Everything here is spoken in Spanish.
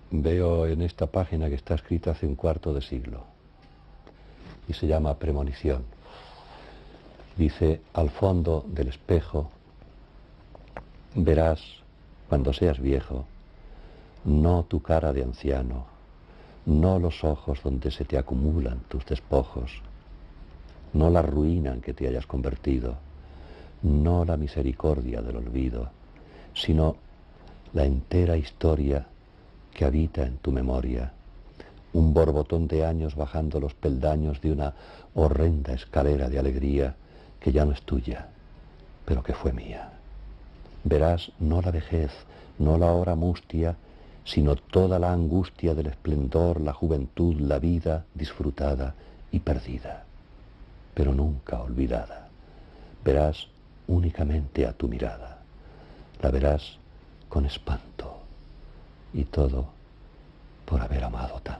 Veo en esta página que está escrita hace un cuarto de siglo y se llama Premonición. Dice: al fondo del espejo verás, cuando seas viejo, no tu cara de anciano, no los ojos donde se te acumulan tus despojos, no la ruina en que te hayas convertido, no la misericordia del olvido, sino la entera historia que habita en tu memoria, un borbotón de años bajando los peldaños de una horrenda escalera de alegría que ya no es tuya, pero que fue mía. Verás no la vejez, no la hora mustia, sino toda la angustia del esplendor, la juventud, la vida disfrutada y perdida, pero nunca olvidada. Verás únicamente a tu mirada, la verás con espanto, y todo por haber amado tanto.